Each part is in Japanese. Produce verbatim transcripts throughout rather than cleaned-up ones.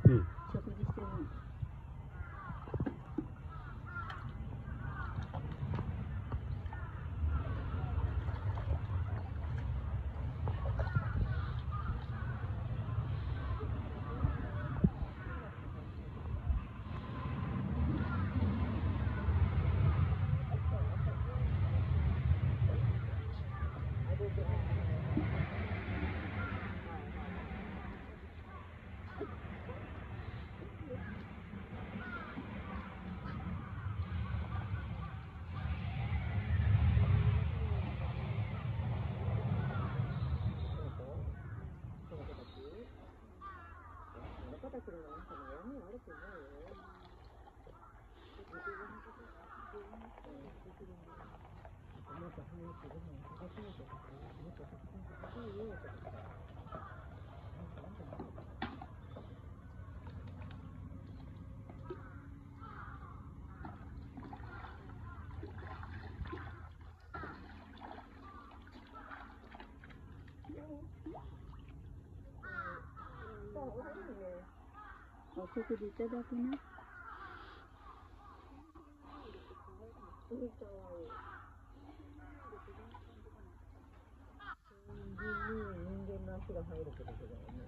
うん。 食事してるの。お食事いただきな。人間の足が入るってことだよね。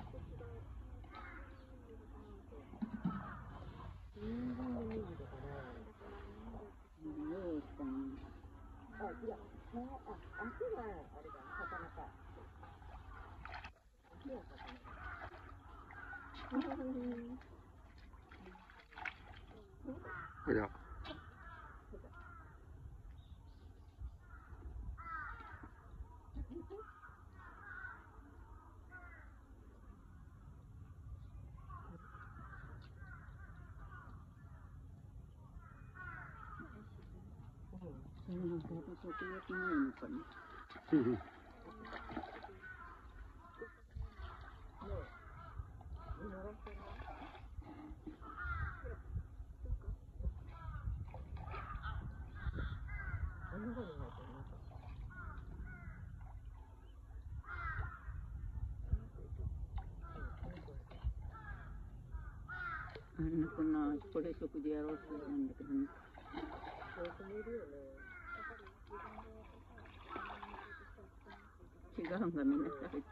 人間の右だから。どうしたん？あ、違う。あ、足があれだ、魚か。足が魚だ。 ほら。 それが食欲ないのかな。 うんうん。 あの子な、これ食事やろうとしたんだけどね。違うんがみんな食べて。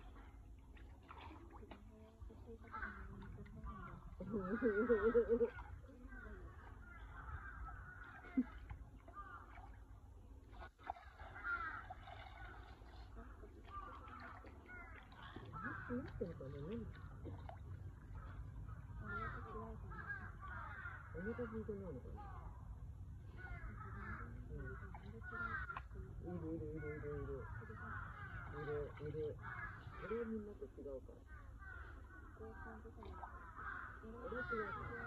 お腹空いてないのかな。いるいるいるいるいる。いるいる。俺みんなと違うから。俺違うから。